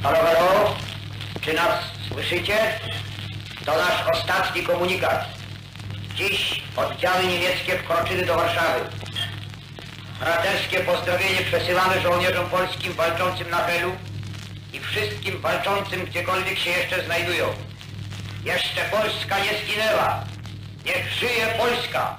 Halo, halo? Czy nas słyszycie? To nasz ostatni komunikat. Dziś oddziały niemieckie wkroczyły do Warszawy. Braterskie pozdrowienie przesyłamy żołnierzom polskim walczącym na Helu i wszystkim walczącym gdziekolwiek się jeszcze znajdują. Jeszcze Polska nie zginęła. Niech żyje Polska!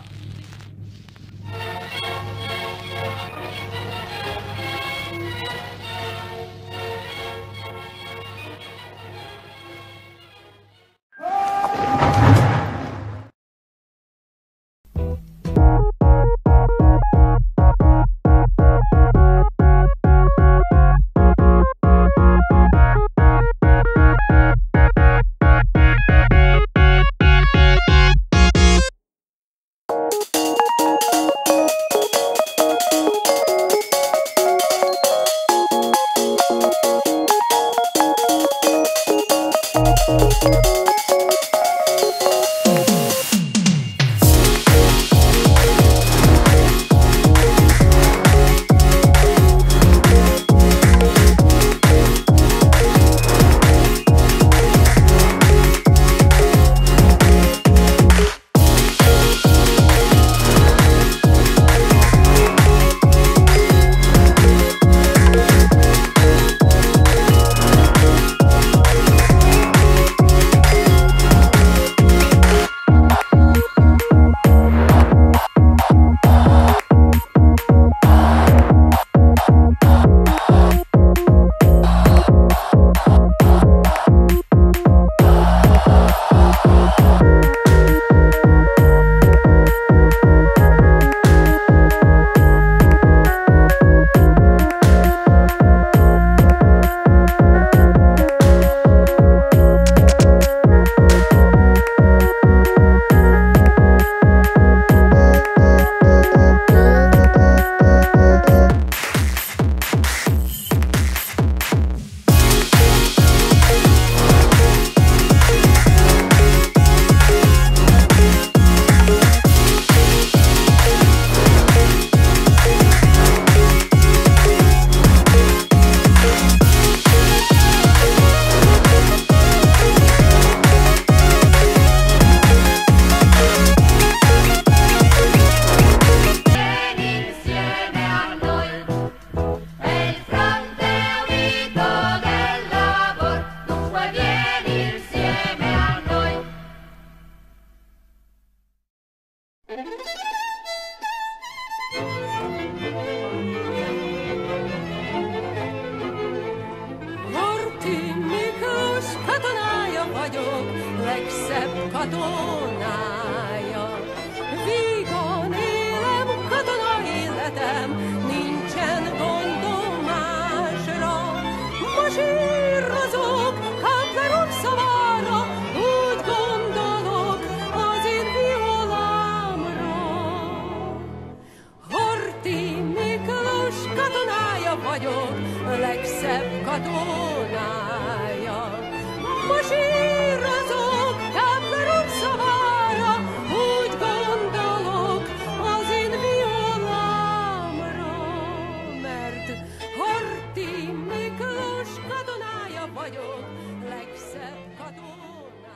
legszebb katonája. Vígan élem, katona életem, nincsen gondom másra. Masírozok Kamplerov szavára, úgy gondolok az én violámra. Horthy Miklós katonája vagyok, legszebb katonája. Masírozok Kamplerov szavára, úgy gondolok az én violámra, mert Horthy Miklós katonája vagyok, legszebb katonája.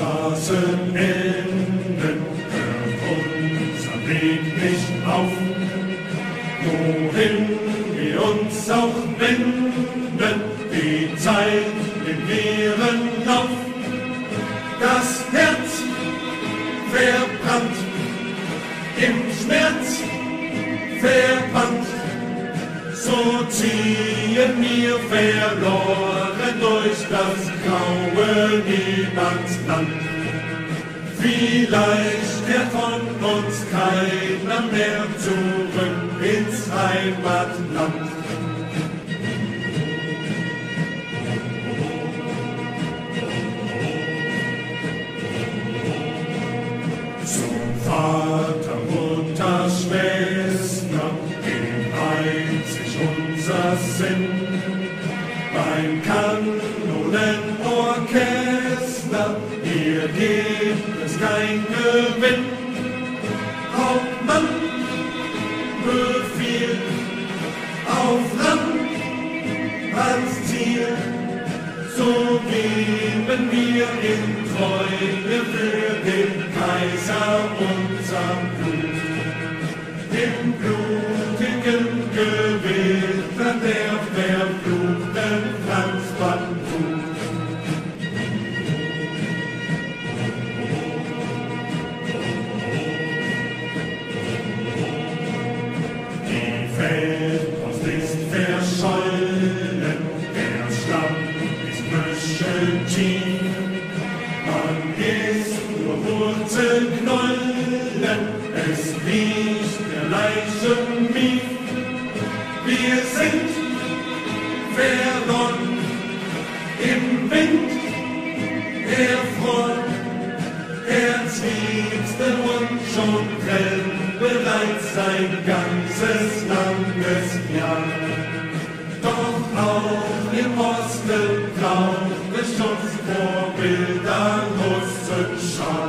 Straßenenden hört unser Weg nicht auf. Wohin wir uns auch wenden, die Zeit im leeren Lauf. Das Herz verbrannt, im Schmerz verbannt, so ziehen wir verloren durch das graue Niemandsland. Vielleicht kehrt von uns keiner mehr zurück ins Heimatland. Zum Vater, Mutter, Schwester, dem einzig unser Sinn. Beim Kanonenorchester, hier gibt es kein Gewinn. Hauptmann befiehlt auf Land als Ziel, so geben wir in Treue für den Kaiser unser Blut. Im blutigen Gewitter der verfluchten Franzbandhut. Die Feldpost ist verschollen, der Schlamm ist büscheltief. Man isst nur Wurzelknollen, es riecht der Leichenmief. Wir sind verloren im Wind, der Front, Herzliebste und schon brennt bereits sein ganzes Landesjahr. Doch auch im Osten braucht es Schutzvorbilder, Russenschau.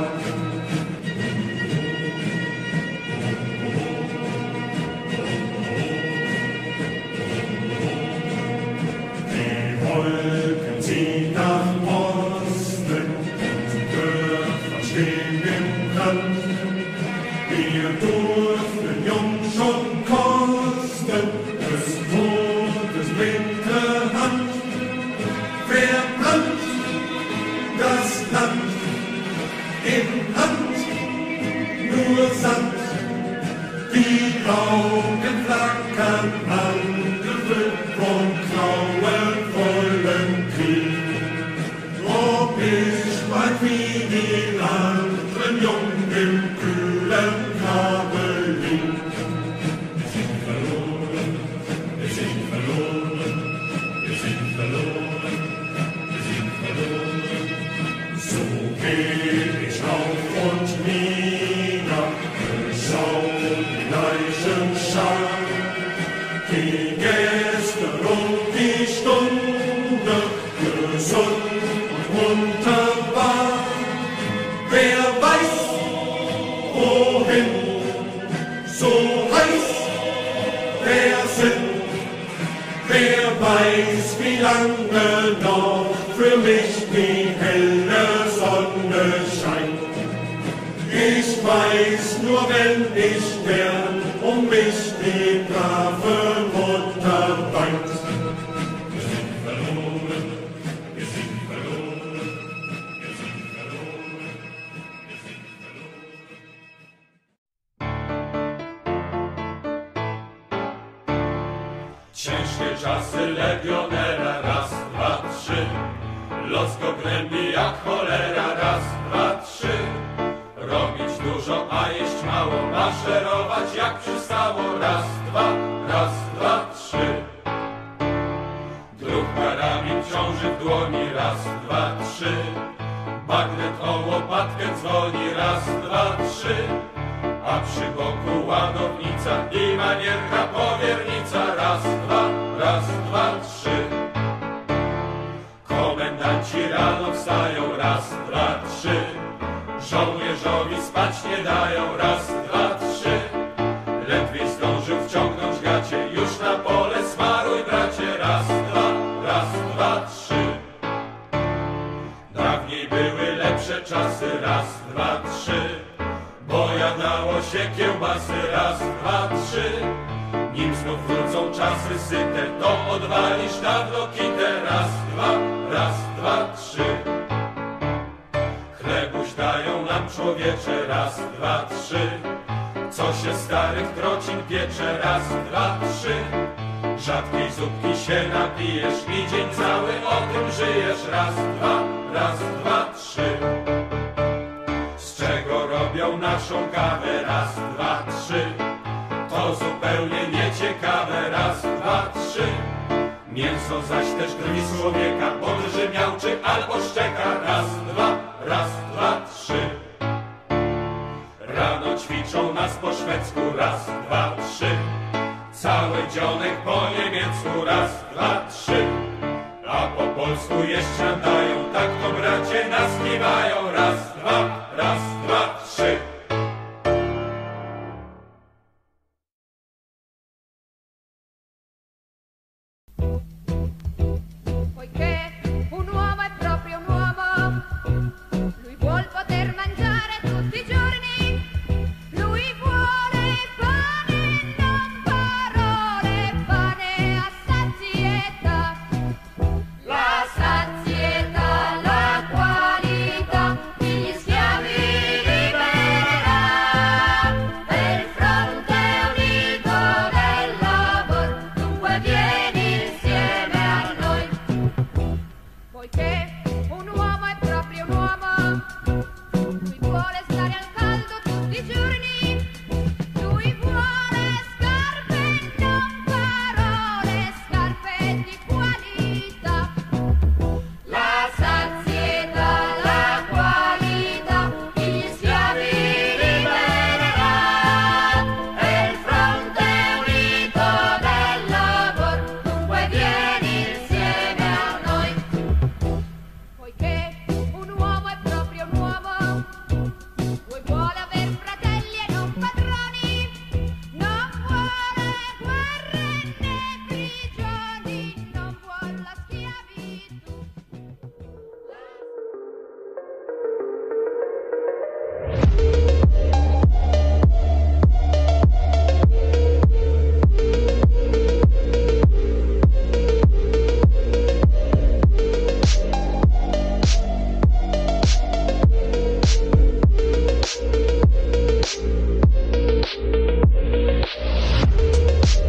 Die Wolken ziehen nach Osten und Dörfer stehen im Brand. Wir durften jung schon kosten des Todes linke Hand. Verbrannt das Land in Hand, nur Sand. Die Augen flackern angefüllt vom grauenvollen Krieg. Ob ich bald wie die anderen Jungen im kühlen Grabe lieg. Wir sind verloren, wir sind verloren, wir sind verloren, wir sind verloren. So geh ich auf und nieder, schau die Leichenschar, die gestern und die Stunde gesund und munter war. Wer weiß, wohin, so heiß der Sinn. Wer weiß, wie lange noch für mich die helle Sonne scheint. Ich weiß nur, wenn ich gern um mich die brave Mutter weint. Wir sind verloren, wir sind verloren, wir sind verloren, wir sind verloren. Ciężkie czasy legionera, raz, dwa, trzy. Los go gnębi jak cholera, raz, dwa, trzy. Robić dużo, a jeść mało, maszerować jak przystało, raz, dwa, trzy. Druh karabin ciąży w dłoni, raz, dwa, trzy. Bagnet o łopatkę dzwoni, raz, dwa, trzy. A przy boku ładownica i manierka powiernica, raz, dwa, trzy. Komendanci rano wstają, raz, dwa, trzy. Żołnierzowi spać nie dają, raz, dwa, trzy. Ledwie zdążył wciągnąć gacie, już na pole smaruj bracie, raz, dwa, trzy. Dawniej były lepsze lepsze czasy, raz, dwa, trzy. Bo jadło się kiełbasy, raz, dwa, trzy. Nim znów wrócą czasy syte, to odwalisz dawno kitę, raz, dwa, trzy. Chlebuś dają nam człowiecze, raz, dwa, trzy. Co się starych trocin piecze, raz, dwa, trzy. Rzadkiej zupki się napijesz i dzień cały o tym żyjesz, raz, dwa, trzy. Z czego robią naszą kawę, raz, dwa, trzy. To zupełnie nieciekawe, raz, dwa, trzy. Mięso zaś też krwi człowieka podrży, miałczy albo szczeka, raz, dwa, trzy. Rano ćwiczą nas po szwedzku, raz, dwa, trzy. Cały dzionek po niemiecku, raz, dwa, trzy. A po polsku jeszcze dają, tak to bracie nas kiwają.